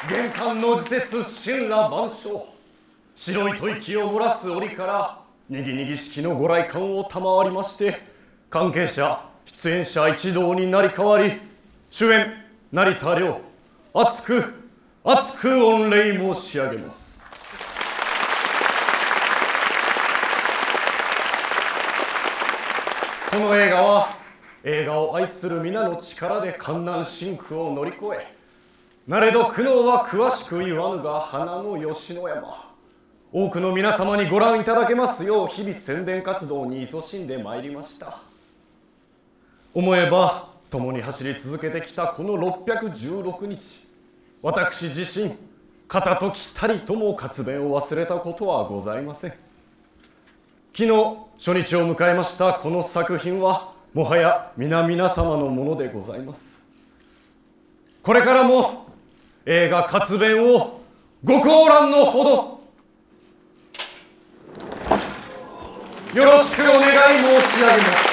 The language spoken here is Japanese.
玄関の時節神羅万象、白い吐息を漏らす折からにぎにぎ式のご来館を賜りまして、関係者出演者一同になり代わり、主演成田凌厚く御礼申し上げます。この映画は映画を愛する皆の力で艱難辛苦を乗り越え、なれど苦悩は詳しく言わぬが花の吉野山、多くの皆様にご覧いただけますよう日々宣伝活動に勤しんでまいりました。思えば共に走り続けてきたこの616日、私自身片時たりとも活弁を忘れたことはございません。昨日初日を迎えましたこの作品はもはや皆様のものでございます。これからも映画活弁をご高覧のほどよろしくお願い申し上げます。